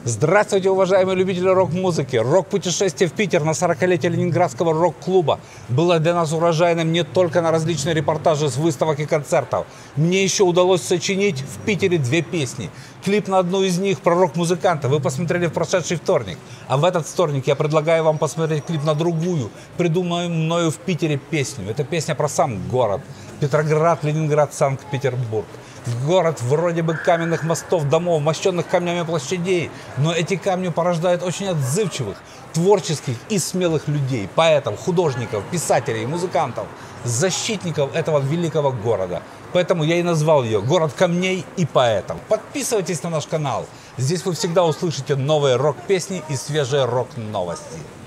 Здравствуйте, уважаемые любители рок-музыки! Рок-путешествие в Питер на 40-летие Ленинградского рок-клуба было для нас урожайным не только на различные репортажи с выставок и концертов. Мне еще удалось сочинить в Питере 2 песни. Клип на одну из них про рок-музыканта вы посмотрели в прошедший вторник. А в этот вторник я предлагаю вам посмотреть клип на другую, придуманную мною в Питере песню. Это песня про сам город. Петроград, Ленинград, Санкт-Петербург. Город вроде бы каменных мостов, домов, мощенных камнями площадей, но эти камни порождают очень отзывчивых, творческих и смелых людей, поэтов, художников, писателей, музыкантов, защитников этого великого города. Поэтому я и назвал ее «Город камней и поэтов». Подписывайтесь на наш канал. Здесь вы всегда услышите новые рок-песни и свежие рок-новости.